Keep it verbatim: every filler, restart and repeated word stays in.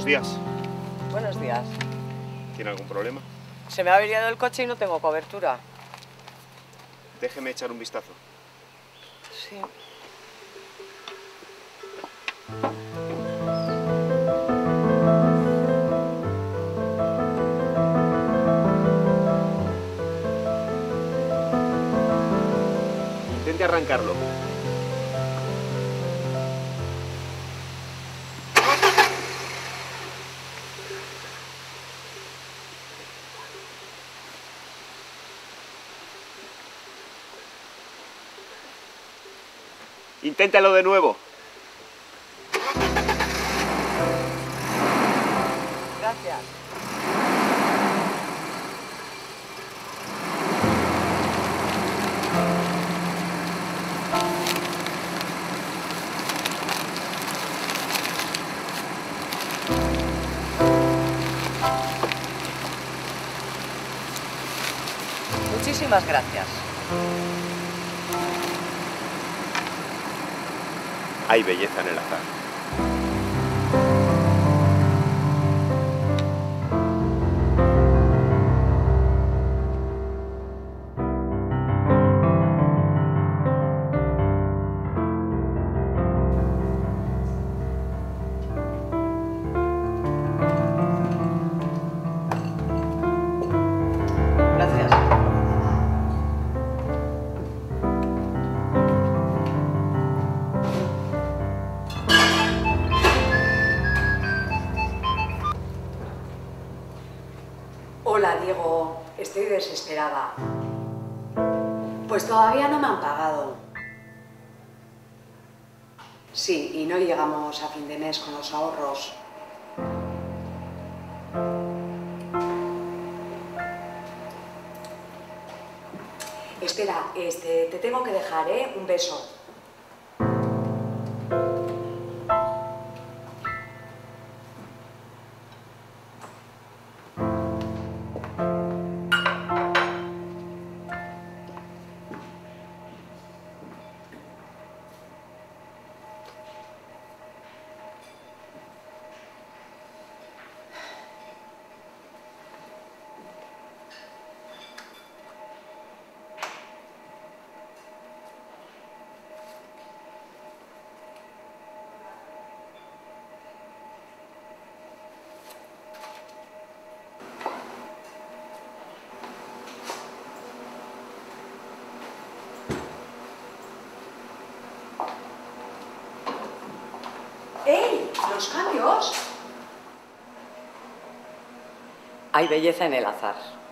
Buenos días. Buenos días. ¿Tiene algún problema? Se me ha averiado el coche y no tengo cobertura. Déjeme echar un vistazo. Sí. Intente arrancarlo. Inténtalo de nuevo. Gracias. Muchísimas gracias. Hay belleza en el azar. Gracias. Hola, Diego. Estoy desesperada. Pues todavía no me han pagado. Sí, y no llegamos a fin de mes con los ahorros. Espera, este, te tengo que dejar, ¿eh? Un beso. ¡Ey! ¿Los cambios? Hay belleza en el azar.